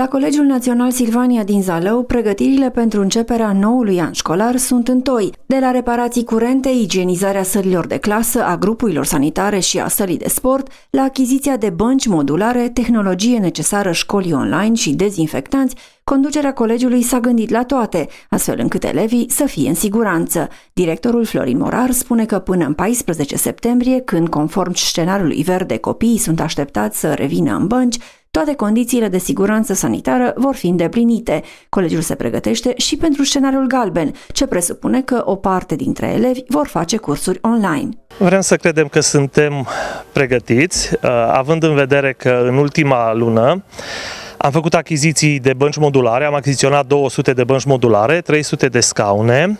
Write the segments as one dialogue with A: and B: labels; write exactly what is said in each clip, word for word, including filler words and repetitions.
A: La Colegiul Național Silvania din Zalău, pregătirile pentru începerea noului an școlar sunt întoi, de la reparații curente, igienizarea sălilor de clasă, a grupurilor sanitare și a sălii de sport, la achiziția de bănci modulare, tehnologie necesară școlii online și dezinfectanți. Conducerea colegiului s-a gândit la toate, astfel încât elevii să fie în siguranță. Directorul Florin Morar spune că până în paisprezece septembrie, când conform scenariului verde copiii sunt așteptați să revină în bănci, toate condițiile de siguranță sanitară vor fi îndeplinite. Colegiul se pregătește și pentru scenariul galben, ce presupune că o parte dintre elevi vor face cursuri online.
B: Vrem să credem că suntem pregătiți, având în vedere că în ultima lună am făcut achiziții de bănci modulare, am achiziționat două sute de bănci modulare, trei sute de scaune.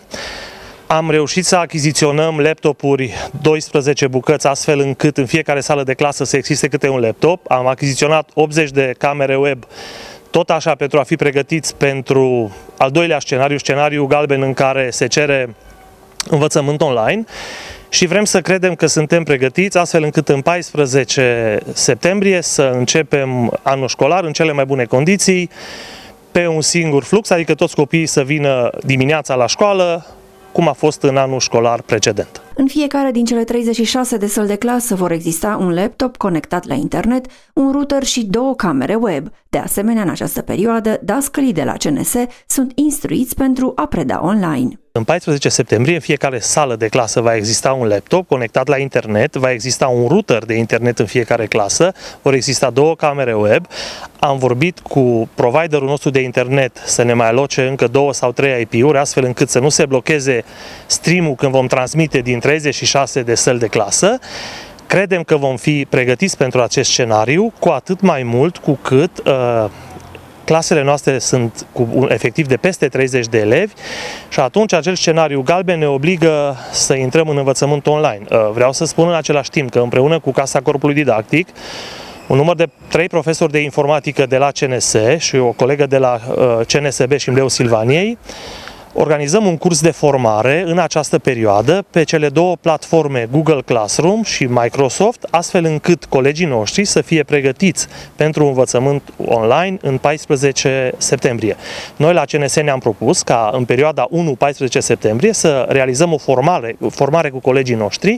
B: Am reușit să achiziționăm laptopuri, doisprezece bucăți, astfel încât în fiecare sală de clasă să existe câte un laptop. Am achiziționat optzeci de camere web, tot așa pentru a fi pregătiți pentru al doilea scenariu, scenariul galben, în care se cere învățământ online. Și vrem să credem că suntem pregătiți, astfel încât în paisprezece septembrie să începem anul școlar în cele mai bune condiții, pe un singur flux, adică toți copiii să vină dimineața la școală, cum a fost în anul școlar precedent.
A: În fiecare din cele treizeci și șase de săli de clasă vor exista un laptop conectat la internet, un router și două camere web. De asemenea, în această perioadă, dascălii de la C N S sunt instruiți pentru a preda online.
B: În paisprezece septembrie, în fiecare sală de clasă va exista un laptop conectat la internet, va exista un router de internet în fiecare clasă, vor exista două camere web. Am vorbit cu providerul nostru de internet să ne mai aloce încă două sau trei I P-uri, astfel încât să nu se blocheze stream-ul când vom transmite din treizeci și șase de săli de clasă. Credem că vom fi pregătiți pentru acest scenariu, cu atât mai mult cu cât uh, clasele noastre sunt cu un efectiv de peste treizeci de elevi și atunci acel scenariu galben ne obligă să intrăm în învățământ online. Uh, vreau să spun în același timp că împreună cu Casa Corpului Didactic, un număr de trei profesori de informatică de la C N S și o colegă de la uh, C N S B și Mleu Silvaniei, organizăm un curs de formare în această perioadă pe cele două platforme Google Classroom și Microsoft, astfel încât colegii noștri să fie pregătiți pentru învățământ online în paisprezece septembrie. Noi la C N S ne-am propus ca în perioada unu paisprezece septembrie să realizăm o formare, formare cu colegii noștri.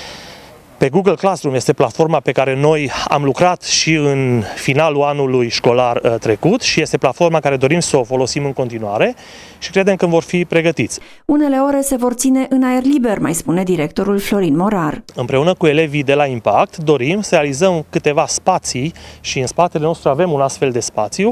B: Pe Google Classroom este platforma pe care noi am lucrat și în finalul anului școlar trecut și este platforma care dorim să o folosim în continuare și credem că vor fi pregătiți.
A: Unele ore se vor ține în aer liber, mai spune directorul Florin Morar.
B: Împreună cu elevii de la Impact dorim să realizăm câteva spații și în spatele nostru avem un astfel de spațiu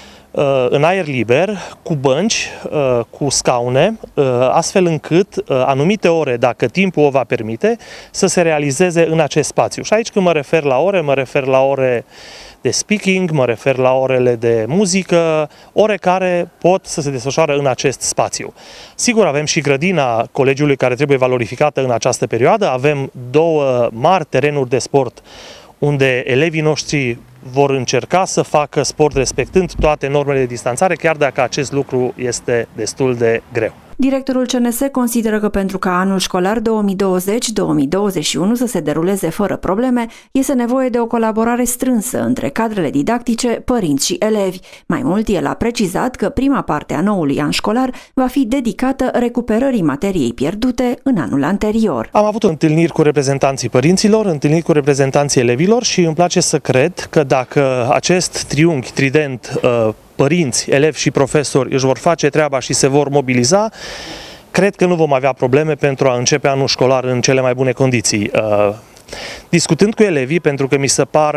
B: în aer liber, cu bănci, cu scaune, astfel încât anumite ore, dacă timpul o va permite, să se realizeze în acest spațiu. Și aici când mă refer la ore, mă refer la ore de speaking, mă refer la orele de muzică, ore care pot să se desfășoare în acest spațiu. Sigur, avem și grădina colegiului care trebuie valorificată în această perioadă, avem două mari terenuri de sport unde elevii noștri vor încerca să facă sport respectând toate normele de distanțare, chiar dacă acest lucru este destul de greu.
A: Directorul C N S consideră că pentru ca anul școlar două mii douăzeci două mii douăzeci și unu să se deruleze fără probleme, este nevoie de o colaborare strânsă între cadrele didactice, părinți și elevi. Mai mult, el a precizat că prima parte a noului an școlar va fi dedicată recuperării materiei pierdute în anul anterior.
B: Am avut întâlniri cu reprezentanții părinților, întâlniri cu reprezentanții elevilor și îmi place să cred că dacă acest triunghi, trident, părinți, elevi și profesori își vor face treaba și se vor mobiliza, cred că nu vom avea probleme pentru a începe anul școlar în cele mai bune condiții. Discutând cu elevii, pentru că mi se par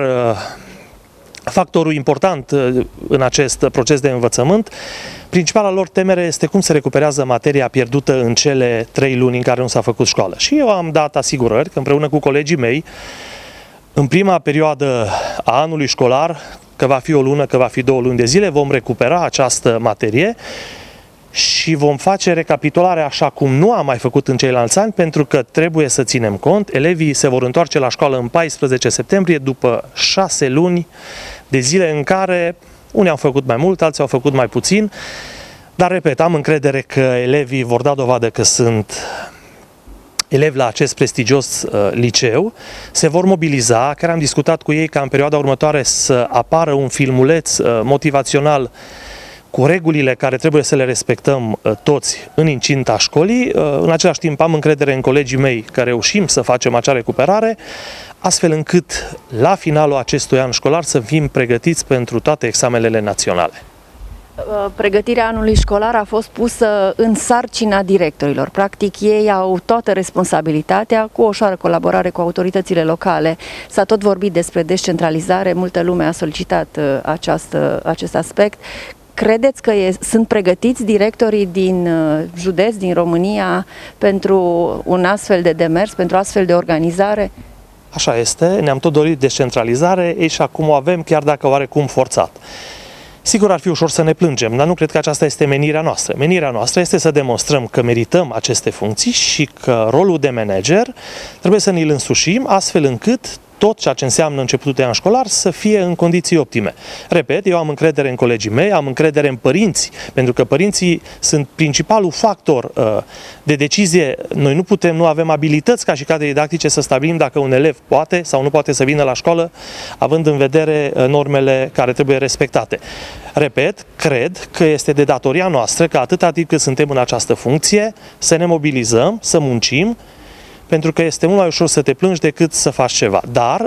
B: factorul important în acest proces de învățământ, principala lor temere este cum se recuperează materia pierdută în cele trei luni în care nu s-a făcut școală. Și eu am dat asigurări că împreună cu colegii mei, în prima perioadă a anului școlar, că va fi o lună, că va fi două luni de zile, vom recupera această materie și vom face recapitularea așa cum nu am mai făcut în ceilalți ani, pentru că trebuie să ținem cont, elevii se vor întoarce la școală în paisprezece septembrie, după șase luni de zile în care unii au făcut mai mult, alții au făcut mai puțin, dar, repet, am încredere că elevii vor da dovadă că sunt elevi la acest prestigios uh, liceu se vor mobiliza, chiar am discutat cu ei ca în perioada următoare să apară un filmuleț uh, motivațional cu regulile care trebuie să le respectăm uh, toți în incinta școlii. Uh, în același timp am încredere în colegii mei că reușim să facem acea recuperare, astfel încât la finalul acestui an școlar să fim pregătiți pentru toate examenele naționale.
A: Pregătirea anului școlar a fost pusă în sarcina directorilor. Practic, ei au toată responsabilitatea, cu o ușoară colaborare cu autoritățile locale. S-a tot vorbit despre descentralizare, multă lume a solicitat această, acest aspect. Credeți că e, sunt pregătiți directorii din județ, din România, pentru un astfel de demers, pentru astfel de organizare?
B: Așa este, ne-am tot dorit descentralizare, ei și acum o avem, chiar dacă oarecum forțat. Sigur, ar fi ușor să ne plângem, dar nu cred că aceasta este menirea noastră. Menirea noastră este să demonstrăm că merităm aceste funcții și că rolul de manager trebuie să ne-l însușim astfel încât tot ceea ce înseamnă începutul de an școlar să fie în condiții optime. Repet, eu am încredere în colegii mei, am încredere în părinți, pentru că părinții sunt principalul factor uh, de decizie. Noi nu putem, nu avem abilități ca și cadre didactice să stabilim dacă un elev poate sau nu poate să vină la școală, având în vedere uh, normele care trebuie respectate. Repet, cred că este de datoria noastră, că atâta timp cât suntem în această funcție, să ne mobilizăm, să muncim, pentru că este mult mai ușor să te plângi decât să faci ceva. Dar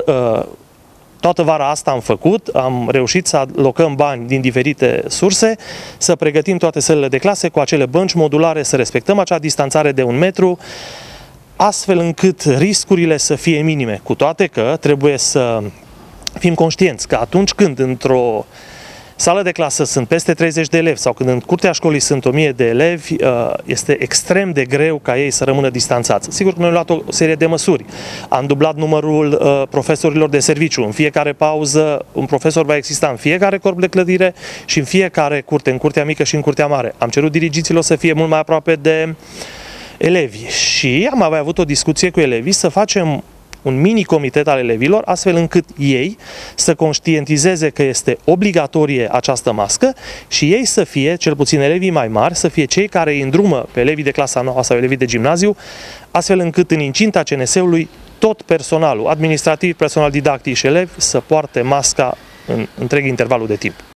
B: toată vara asta am făcut, am reușit să alocăm bani din diferite surse, să pregătim toate sălile de clase cu acele bănci modulare, să respectăm acea distanțare de un metru, astfel încât riscurile să fie minime. Cu toate că trebuie să fim conștienți că atunci când într-o sală de clasă sunt peste treizeci de elevi sau când în curtea școlii sunt o mie de elevi, este extrem de greu ca ei să rămână distanțați. Sigur că noi am luat o serie de măsuri. Am dublat numărul profesorilor de serviciu. În fiecare pauză un profesor va exista în fiecare corp de clădire și în fiecare curte, în curtea mică și în curtea mare. Am cerut dirigiților să fie mult mai aproape de elevi și am mai avut o discuție cu elevii să facem un mini-comitet al elevilor, astfel încât ei să conștientizeze că este obligatorie această mască și ei să fie, cel puțin elevii mai mari, să fie cei care îi îndrumă pe elevii de clasa nouă sau elevii de gimnaziu, astfel încât în incinta C N S-ului tot personalul administrativ, personal didactic și elevi să poarte masca în întreg intervalul de timp.